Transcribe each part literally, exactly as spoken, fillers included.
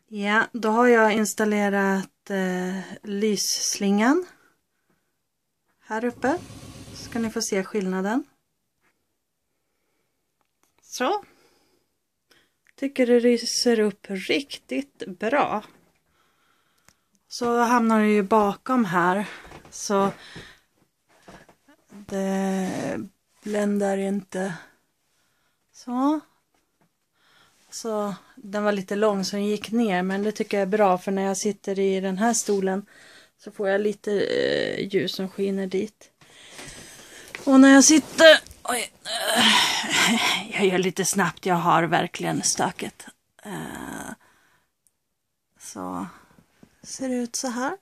Ja, då har jag installerat eh, lysslingan här uppe. Så kan ni få se skillnaden. Så. Tycker det lyser upp riktigt bra. Så hamnar det ju bakom här. Så det bländar inte. Så. Så den var lite lång så den gick ner. Men det tycker jag är bra. För när jag sitter i den här stolen så får jag lite eh, ljus som skiner dit. Och när jag sitter... Oj, eh, jag gör lite snabbt. Jag har verkligen stöket. Eh, så ser det ut så här.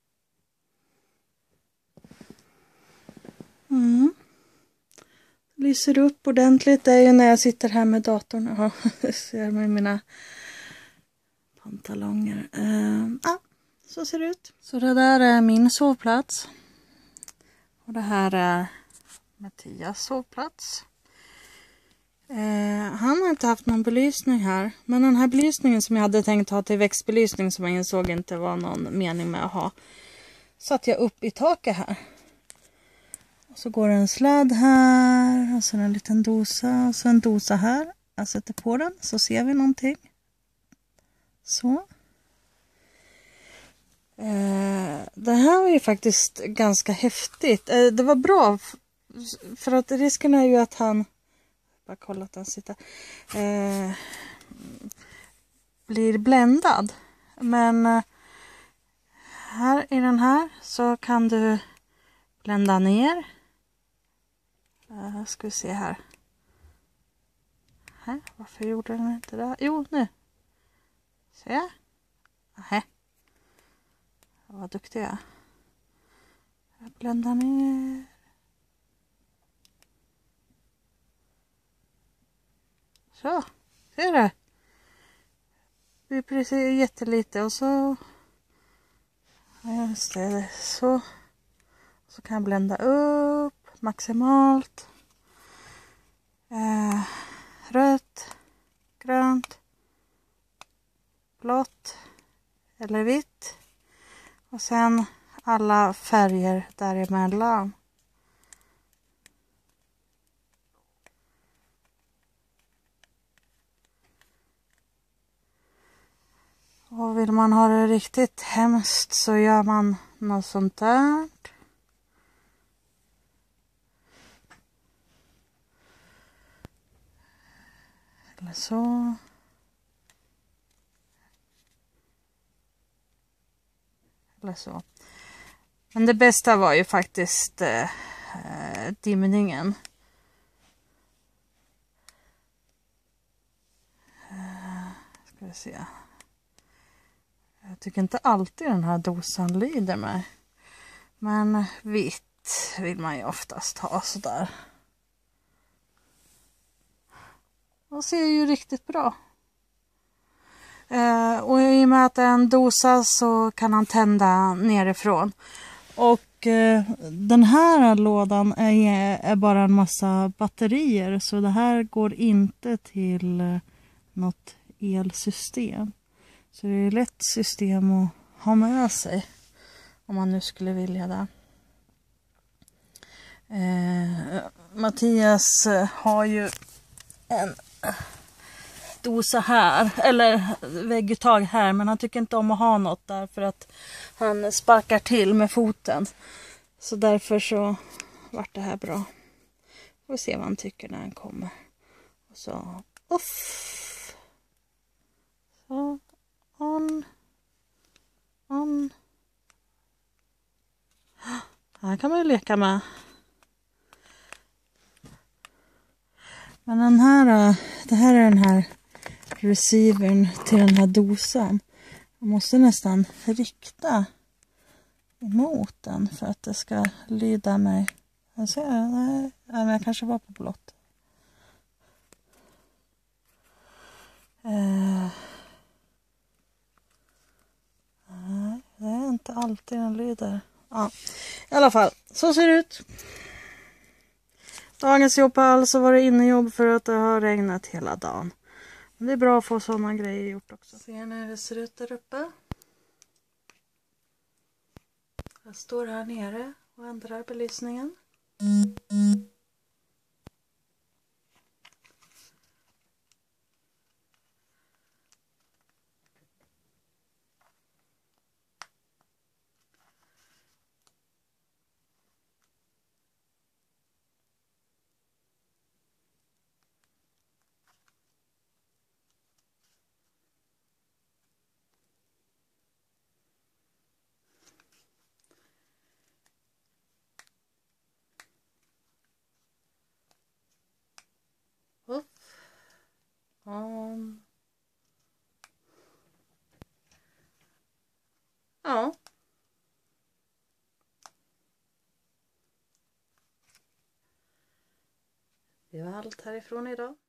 Mm. Lyser upp ordentligt. Det är ju när jag sitter här med datorn. Ja, ser med mina pantalonger. Uh, ah, så ser det ut. Så det där är min sovplats. Och det här är Mattias sovplats. Uh, han har inte haft någon belysning här. Men den här belysningen som jag hade tänkt ha till växtbelysning som jag insåg inte var någon mening med att ha. Satt jag upp i taket här. Så går det en sladd här och så en liten dosa och så en dosa här. Jag sätter på den så ser vi någonting. Så. Eh, det här var ju faktiskt ganska häftigt. Eh, det var bra för att risken är ju att han, bara kolla att han sitter, eh, blir bländad. Men eh, här i den här så kan du blända ner. Uh, ska vi se här. Här. Varför gjorde den inte det? Jo, nu. Se. Nej. Vad duktig jag är. Jag bländar ner. Så. Ser du? Det är precis jättelite och så. Ja, just det. Så. Så kan jag blända upp. Maximalt. Eh, rött, grönt, blått eller vitt. Och sen alla färger däremellan. Och vill man ha det riktigt hemskt så gör man något sånt där. Eller så. Eller så. Men det bästa var ju faktiskt eh, dimningen. Eh, ska vi se. Jag tycker inte alltid den här dosan lyder mig. Men vitt vill man ju oftast ha sådär. Och ser ju riktigt bra. Eh, och i och med att det är en dosa så kan han tända nerifrån. Och eh, den här lådan är, är bara en massa batterier. Så det här går inte till eh, något elsystem. Så det är ett lätt system att ha med sig. Om man nu skulle vilja det. Eh, Mattias har ju en dosa här, eller vägguttag här, men han tycker inte om att ha något där för att han sparkar till med foten. Så därför så vart det här bra. Får se vad han tycker när han kommer. Och så off. Så on. On. Här kan man ju leka med. Men den här, det här är den här receivern till den här dosan. Jag måste nästan rikta emot den för att det ska lyda mig. Jag ser, nej, men jag kanske var på blått. Eh, nej, det är inte alltid den lyder. Ja, i alla fall, så ser det ut. Dagens jobb så var det innejobb för att det har regnat hela dagen. Det är bra att få sådana grejer gjort också. Ser ni hur det ser ut där uppe? Jag står här nere och ändrar belysningen. Upp. Um. Ja. Det var allt härifrån idag.